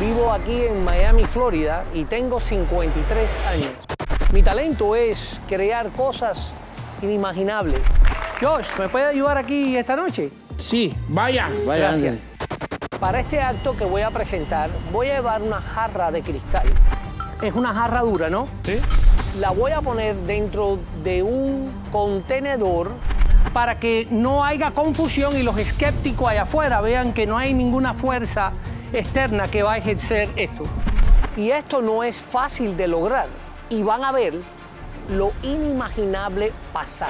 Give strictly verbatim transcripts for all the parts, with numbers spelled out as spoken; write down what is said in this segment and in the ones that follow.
Vivo aquí en Miami, Florida, y tengo cincuenta y tres años. Mi talento es crear cosas inimaginables. Josh, ¿me puede ayudar aquí esta noche? Sí, vaya. Vaya, gracias. Para este acto que voy a presentar, voy a llevar una jarra de cristal. Es una jarra dura, ¿no? Sí. La voy a poner dentro de un contenedor para que no haya confusión y los escépticos allá afuera vean que no hay ninguna fuerza externa que va a ejercer esto. Y esto no es fácil de lograr. Y van a ver lo inimaginable pasar.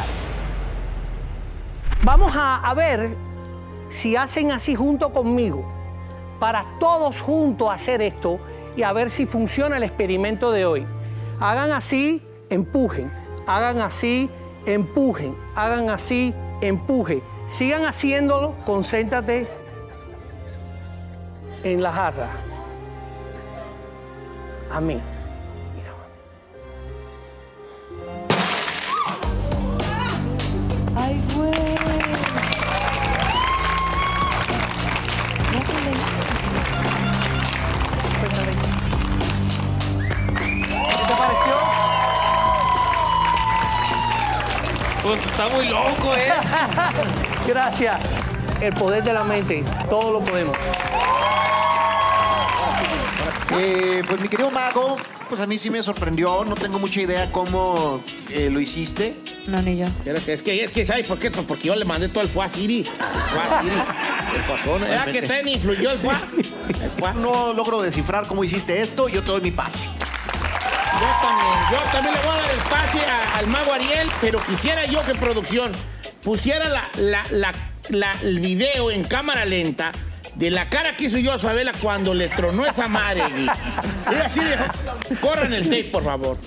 Vamos a, a ver si hacen así junto conmigo, para todos juntos hacer esto y a ver si funciona el experimento de hoy. Hagan así, empujen. Hagan así, empujen. Hagan así, empujen. Sigan haciéndolo, concéntrate en la jarra. A mí. Mira. Ay, güey. ¿Qué te pareció? Pues está muy loco, ¿eh? Gracias. El poder de la mente. Todo lo podemos. Eh, pues mi querido Mago, pues a mí sí me sorprendió. No tengo mucha idea cómo eh, lo hiciste. No, ni yo. Es que, es que, es que ¿sabes por qué? Pues porque yo le mandé todo el fuá a Siri. El fuá a Siri. El fuazón. ¿Era que te influyó el fuá? El fuá. No logro descifrar cómo hiciste esto. Yo te doy mi pase. Yo también. Yo también le voy a dar el pase a- al mago Ariel, pero quisiera yo que producción pusiera la, la, la, la- el video en cámara lenta de la cara que hizo yo a Isabela cuando le tronó esa madre. Y así de... Corran el tape, por favor.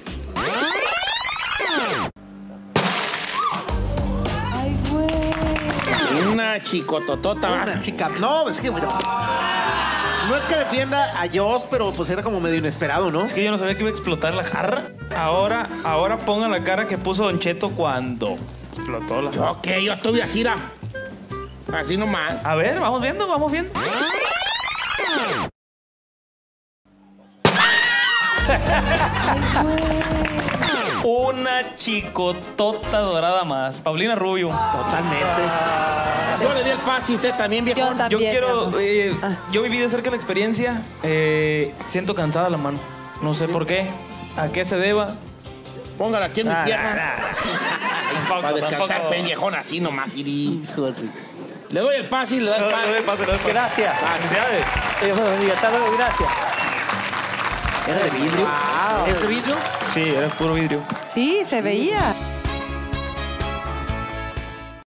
Ay, güey. Una chicototota. ¿va? Una chica. No, es que bueno. No es que defienda a Joss, pero pues era como medio inesperado, ¿no? Es que yo no sabía que iba a explotar la jarra. Ahora, ahora pongan la cara que puso Don Cheto cuando explotó la jarra. Ok, yo estuve así, ra. Así nomás. A ver, vamos viendo, vamos viendo. Una chicotota dorada más. Paulina Rubio. Totalmente. Yo le di el pase y usted también, viejo. Yo también. Yo mi quiero. amor. eh, Ah. Yo viví de cerca la experiencia. eh, siento cansada la mano. No sé por qué. ¿A qué se deba? Póngala aquí en mi Ah, pierna. nah, nah. Tampoco, Para descansar, tampoco. pendejón, así nomás, Siri. Le doy el pase y le doy Le el doy- le doy pase. pase, le doy pase. Gracias. Felicidades. Dios me bendiga. Hasta luego. Gracias. ¿Era de vidrio? ¿Es de vidrio? Sí, era puro vidrio. Sí, se veía.